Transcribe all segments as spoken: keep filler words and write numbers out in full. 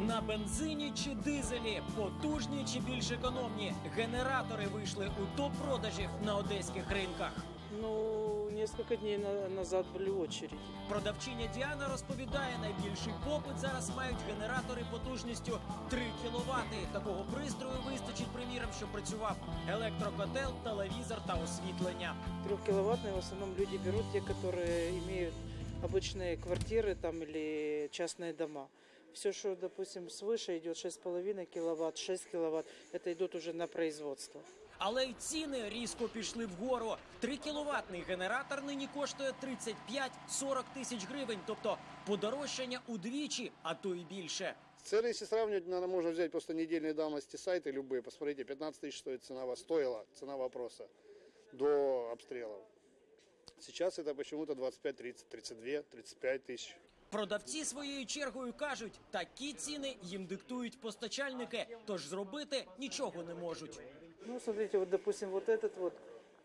На бензині чи дизелі, потужні чи більш економні, генератори вийшли у топ-продажів на одеських ринках. Ну, несколько дней назад були очереди. Продавчиня Діана розповідає, найбільший попит зараз мають генератори потужністю три кіловати. Такого пристрою вистачить, приміром, щоб працював електрокотел, телевізор та освітлення. Трехкиловаттные в основном люди берут те, которые имеют обычные квартиры там или частные дома. Все, что, допустим, свыше идет шесть с половиной киловатт, шесть киловатт, это идут уже на производство. Але й ціни різко пішли вгору. трикіловатний генератор нині коштує тридцять п'ять - сорок тисяч гривень, тобто подорожчання удвічі, а то й більше. Цены, если сравнивать, надо, можно взять просто недельной давности сайты любые. Посмотрите, пятнадцать тысяч стоит цена, стоила цена вопроса до обстрелов. Сейчас это почему-то двадцать пять, тридцать, тридцать два, тридцать пять тысяч. Продавці своєю чергою кажуть, такі ціни їм диктують постачальники, тож зробити нічого не можуть. Ну, смотрите, вот, допустим, вот этот вот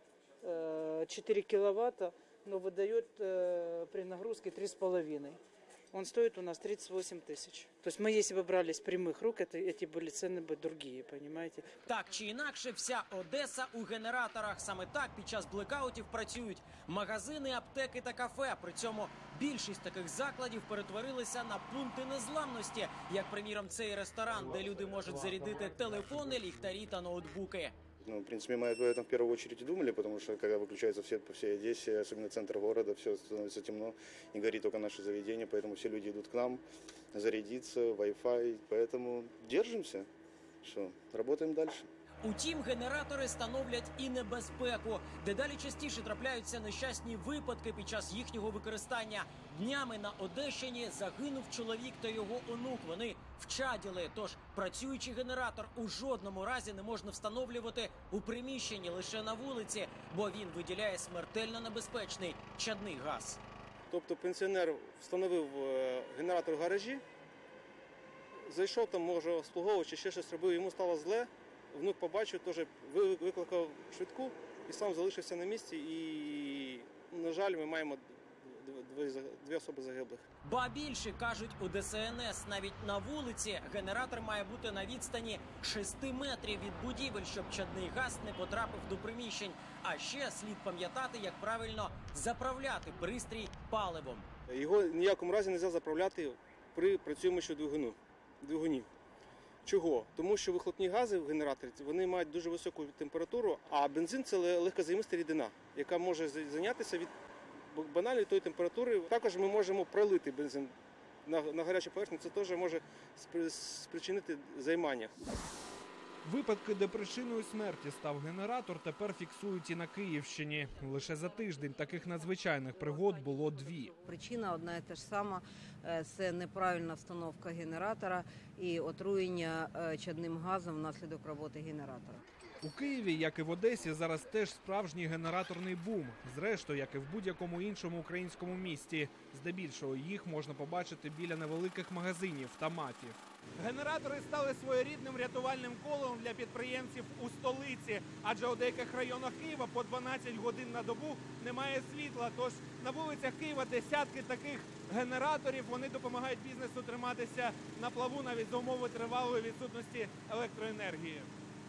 э, четыре киловатта, но выдает э, при нагрузке три с половиной. Он стоит у нас тридцать восемь тысяч. То есть мы, если бы брали с прямых рук, это, эти были цены бы другие, понимаете? Так чи інакше, вся Одеса у генераторах. Саме так під час блекаутів працюють магазини, аптеки та кафе. При цьому більшість таких закладів перетворилися на пункти незламності, як, приміром, цей ресторан, де люди можуть зарядити телефони, ліхтарі та ноутбуки. Ну, в принципе, мы об этом в первую очередь и думали, потому что когда выключается свет по всей Одессе, особенно центр города, все становится темно, и горит только наше заведение, поэтому все люди идут к нам зарядиться, Wi-Fi, поэтому держимся, что, работаем дальше. Утім, генератори становлять і небезпеку. Дедалі частіше трапляються нещасні випадки під час їхнього використання. Днями на Одещині загинув чоловік та його онук. Вони вчаділи, тож працюючий генератор у жодному разі не можна встановлювати у приміщенні, лише на вулиці, бо він виділяє смертельно небезпечний чадний газ. Тобто пенсіонер встановив генератор в гаражі, зайшов там, може, обслуговувач чи ще щось робив, йому стало зле. Внук побачив, теж викликав швидку і сам залишився на місці. І, на жаль, ми маємо дві особи загиблих. Ба більше, кажуть у Де Се Ен Ес, навіть на вулиці генератор має бути на відстані шести метрів від будівель, щоб чадний газ не потрапив до приміщень. А ще слід пам'ятати, як правильно заправляти пристрій паливом. Його ніякому разі не можна заправляти при працюючому двигуну, двигуні. Чого? Тому що вихлопні гази в генераторі, вони мають дуже високу температуру, а бензин – це легкозаймиста рідина, яка може зайнятися від банальної тої температури. Також ми можемо пролити бензин на, на гарячу поверхню, це теж може спричинити займання. Випадки, де причиною смерті став генератор, тепер фіксують і на Київщині. Лише за тиждень таких надзвичайних пригод було дві. Причина одна і та ж сама – це неправильна встановка генератора і отруєння чадним газом внаслідок роботи генератора. У Києві, як і в Одесі, зараз теж справжній генераторний бум. Зрештою, як і в будь-якому іншому українському місті. Здебільшого їх можна побачити біля невеликих магазинів та мафів. Генератори стали своєрідним рятувальним колом для підприємців у столиці. Адже у деяких районах Києва по дванадцять годин на добу немає світла. Тож на вулицях Києва десятки таких генераторів. Вони допомагають бізнесу триматися на плаву навіть за умови тривалої відсутності електроенергії.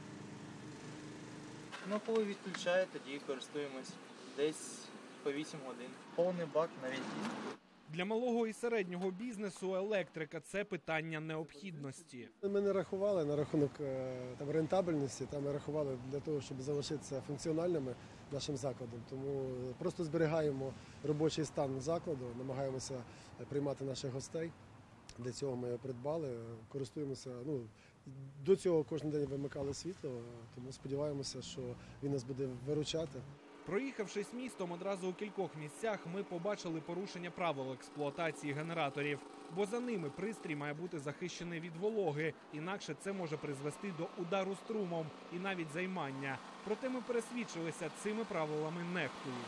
Ну, коли відключає, тоді користуємось десь по вісім годин. Повний бак навіть є. Для малого і середнього бізнесу електрика – це питання необхідності. Ми не рахували на рахунок там, рентабельності, там ми рахували для того, щоб залишитися функціональними нашим закладом. Тому просто зберігаємо робочий стан закладу, намагаємося приймати наших гостей. Для цього ми його придбали, користуємося, ну, до цього кожен день вимикали світло, тому сподіваємося, що він нас буде виручати. Проїхавшись містом, одразу у кількох місцях ми побачили порушення правил експлуатації генераторів. Бо за ними пристрій має бути захищений від вологи, інакше це може призвести до удару струмом і навіть займання. Проте ми пересвідчилися, цими правилами нехтують.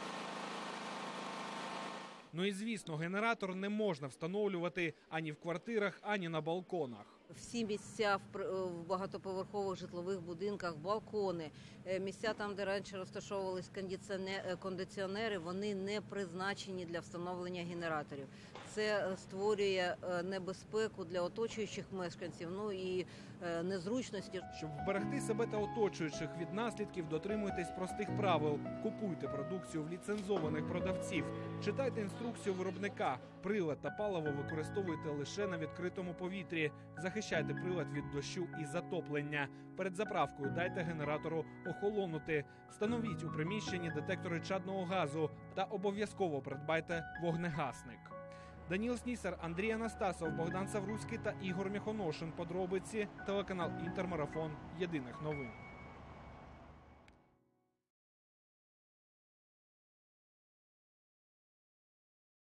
Ну і, звісно, генератор не можна встановлювати ані в квартирах, ані на балконах. Всі місця в багатоповерхових житлових будинках, балкони, місця там, де раніше розташовувались кондиціонери, вони не призначені для встановлення генераторів. це створює небезпеку для оточуючих мешканців, ну і незручності. Щоб вберегти себе та оточуючих від наслідків, дотримуйтесь простих правил. Купуйте продукцію в ліцензованих продавців. Читайте інструкцію виробника. Прилад та паливо використовуйте лише на відкритому повітрі. Захищайте прилад від дощу і затоплення. Перед заправкою дайте генератору охолонути. Встановіть у приміщенні детектори чадного газу та обов'язково придбайте вогнегасник. Даніл Снісар, Андрій Анастасов, Богдан Савруцький та Ігор Міхоношин. Подробиці. Телеканал Інтермарафон. Єдиних новин.